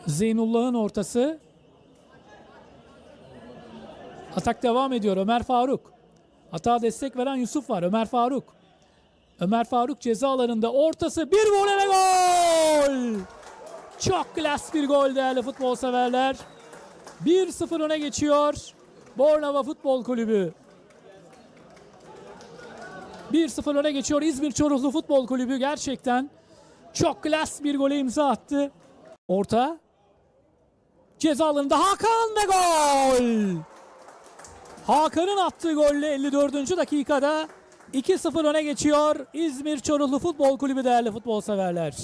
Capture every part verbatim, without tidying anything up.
Zeynullah'ın ortası. Atak devam ediyor. Ömer Faruk. Atağa destek veren Yusuf var. Ömer Faruk. Ömer Faruk ceza alanında ortası. Bir voley ve gol! Çok klas bir gol değerli futbol severler. bir sıfır öne geçiyor Bornova Futbol Kulübü. bir sıfır öne geçiyor İzmir Çoruhlu Futbol Kulübü. Gerçekten çok klas bir gole imza attı. Orta. Ceza alanında Hakan ve gol! Hakan'ın attığı golle elli dördüncü dakikada iki sıfır öne geçiyor İzmir Çoruhlu Futbol Kulübü değerli futbol severler.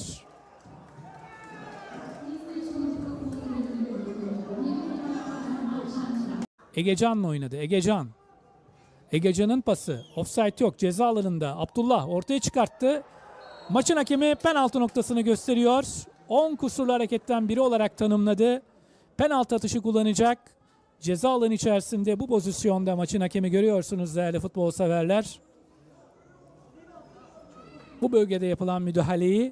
Egecan'la oynadı. Egecan. Egecan'ın pası. Offside yok. Ceza alanında. Abdullah ortaya çıkarttı. Maçın hakemi penaltı noktasını gösteriyor. on kusurlu hareketten biri olarak tanımladı. Penaltı atışı kullanacak. Ceza alanı içerisinde bu pozisyonda maçın hakemi görüyorsunuz değerli futbol severler. Bu bölgede yapılan müdahaleyi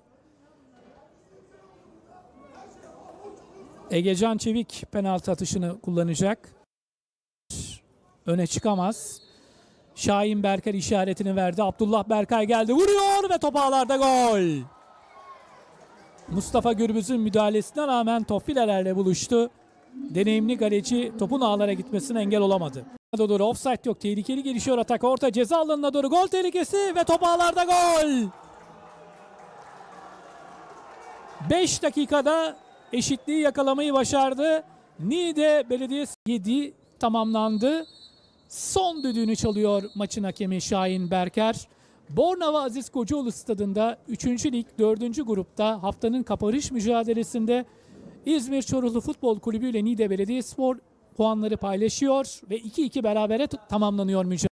Egecan Çevik penaltı atışını kullanacak. Öne çıkamaz. Şahin Berker işaretini verdi. Abdullah Berkay geldi. Vuruyor ve top ağlarda gol. Mustafa Gürbüz'ün müdahalesine rağmen top filelerle buluştu. Deneyimli kaleci topun ağlara gitmesine engel olamadı. Doğru offside yok. Tehlikeli gelişiyor atak. Orta ceza alanına doğru gol tehlikesi ve top ağlarda gol. beş dakikada eşitliği yakalamayı başardı. Niğde Belediyesi yedi tamamlandı. Son düdüğünü çalıyor maçın hakemi Şahin Berker. Bornova Aziz Kocaoğlu Stadında üçüncü lig dördüncü grupta haftanın kapanış mücadelesinde İzmir Çoruhlu Futbol Kulübü ile Niğde Belediyespor puanları paylaşıyor ve iki iki berabere tamamlanıyor mücadele.